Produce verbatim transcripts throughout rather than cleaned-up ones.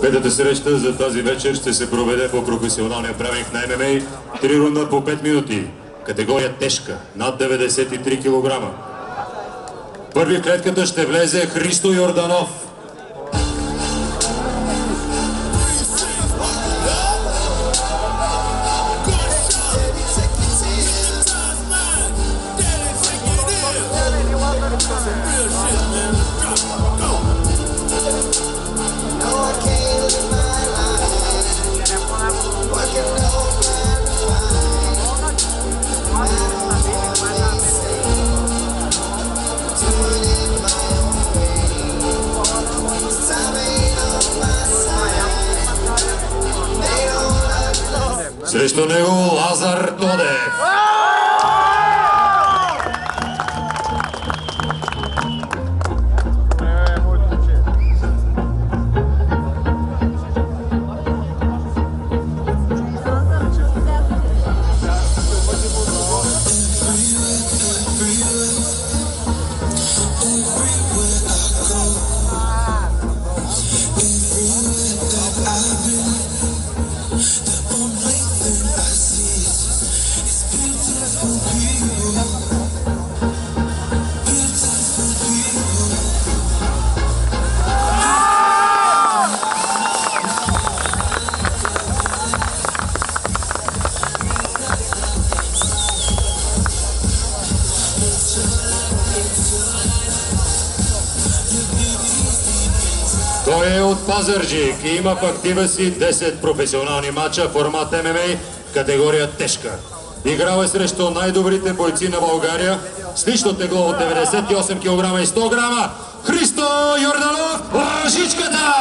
Петата среща за тази вечер ще се проведе по професионалния правилник на Ем Ем Ей. Три рунда по пет минути. Категория тежка, над деветдесет и три килограма. Първи в клетката ще влезе Христо Йорданов. Срещу него Лазар Тодев. Той е от Пазарджик и има в актива си десет професионални мача в формат Ем Ем Ей, категория тежка. Играл е срещу най-добрите бойци на България с лично тегло от деветдесет и осем килограма и сто грама. Христо Йорданов, Лъжичката!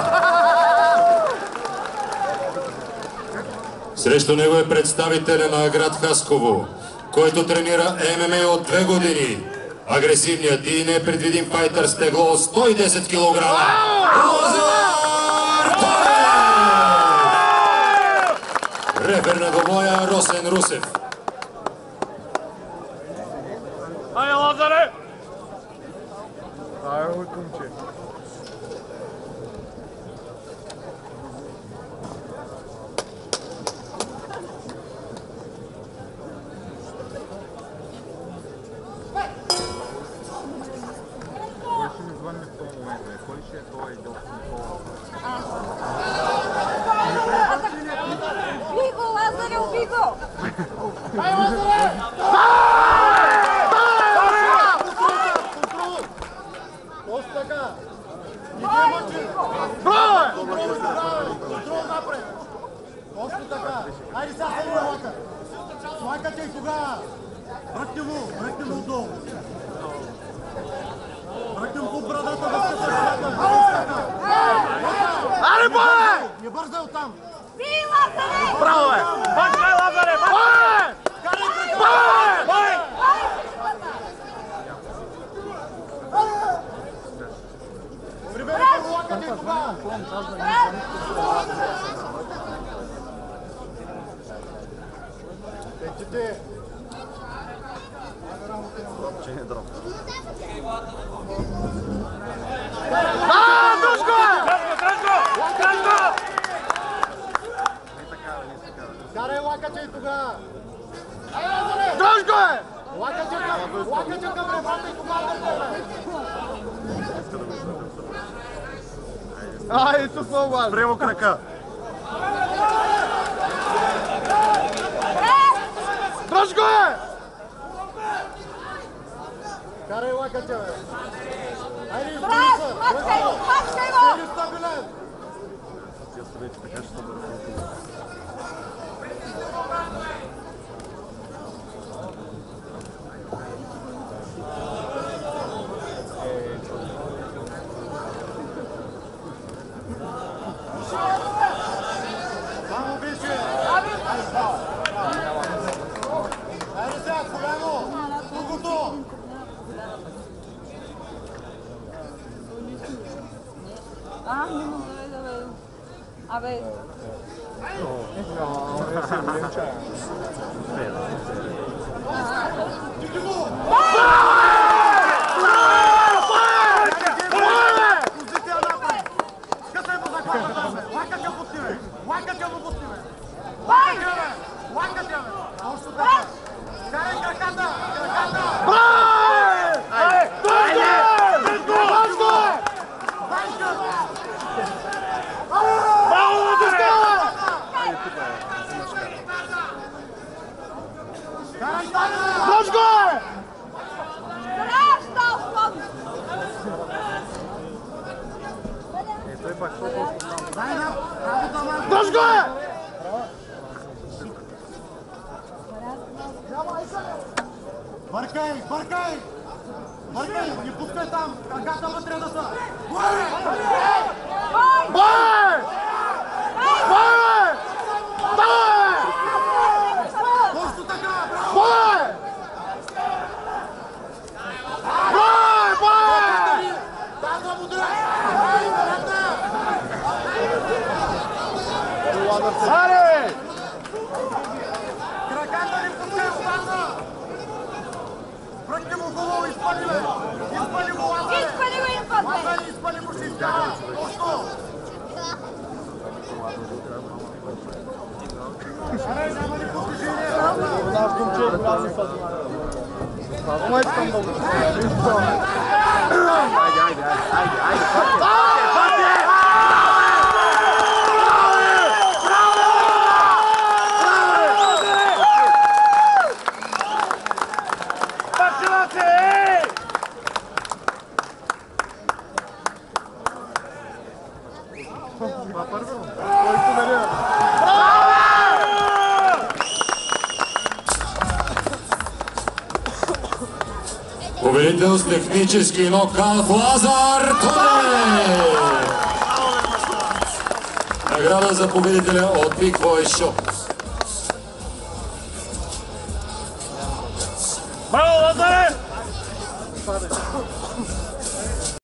Срещу него е представителя на град Хасково, който тренира Ем Ем Ей от две години. Агресивният и непредвидим файтър с тегло сто и десет килограма. Лазар Тодев! Рефер на двобоя Росен Русев. Айде, Лазаре! Айде, кумче. Ай, isso foi o Primo крака. Дръж го е! Карай лакътя, бе! Айде, избери се! Мачкай го! Мачкай го! Айде, стабилен! Тя се вече така ще събира. A ver. Позиция напред! Късай по закладата! Лакът я пусти, бе! Лакът я го пусти, бе! Лакът я, бе! Лакът я, бе! Още така! Карай краката! Краката! Брай! Айде! Айде! Башко! Башко! Браво, Лутре! Карай Стане! Башко! Дръж го е! Бъркай, бъркай! Бъркай, не пускай там! Краката вътре да са! Бой! Бой! Бой! Бой! Точно така! Бой! Бой! Бой! Да, да, удря! Аре! Краката ни пускай обратно! Бръкни му хубаво, изпали ме! Изпали му Лазаре! Изпали го, изпали! Лазаре, изпали му, ще изкара! Точно! Аре, няма ли постижение? Наш думче, прави съзнание. Това искам да го кажа. Айде, айде, айде, айде, пътя! Пътя! Победител с технически нокаут Лазар Тодев! Награда за победителя от Big Boy Shop. Браво, Лазаре!